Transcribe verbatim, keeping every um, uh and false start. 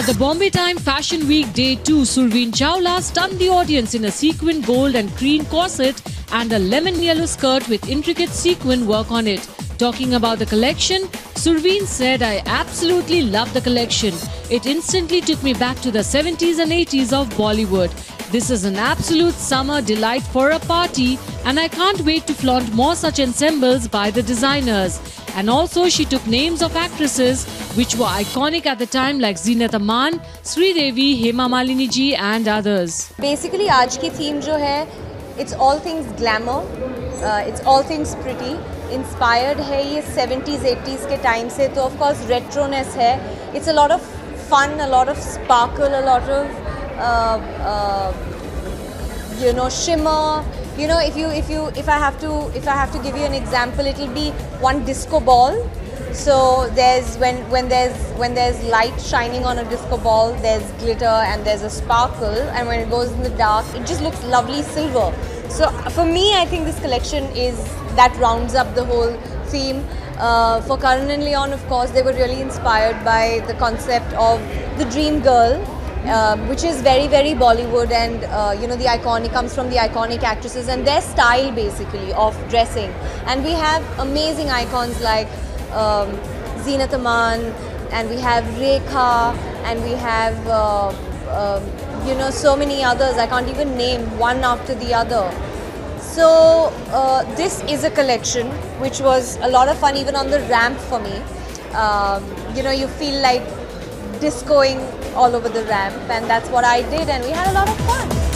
At the Bombay Time Fashion Week Day two, Surveen Chawla stunned the audience in a sequin gold and cream corset and a lemon yellow skirt with intricate sequin work on it. Talking about the collection, Surveen said, "I absolutely love the collection. It instantly took me back to the seventies and eighties of Bollywood. This is an absolute summer delight for a party and I can't wait to flaunt more such ensembles by the designers." And also she took names of actresses which were iconic at the time like Zeenat Aman, Sridevi, Hema Malini ji and others. Basically आज की theme जो है, it's all things glamour, uh, it's all things pretty. Inspired है ये seventies eighties के time से, तो of course retroness है. It's a lot of fun, a lot of sparkle, a lot of uh, uh, you know shimmer. You know, if you if you if I have to if I have to give you an example, it'll be one disco ball. So there's when when there's when there's light shining on a disco ball, there's glitter and there's a sparkle, and when it goes in the dark, it just looks lovely silver. So for me, I think this collection is that rounds up the whole theme. Uh, for Karan and Leon, of course, they were really inspired by the concept of the dream girl. Uh, which is very very Bollywood, and uh, you know the iconic comes from the iconic actresses and their style basically of dressing. And we have amazing icons like um, Zeenat Aman, and we have Rekha, and we have uh, uh, you know so many others. I can't even name one after the other. So uh, this is a collection which was a lot of fun, even on the ramp for me. Um, you know you feel like discoing all over the ramp, and that's what I did, and we had a lot of fun.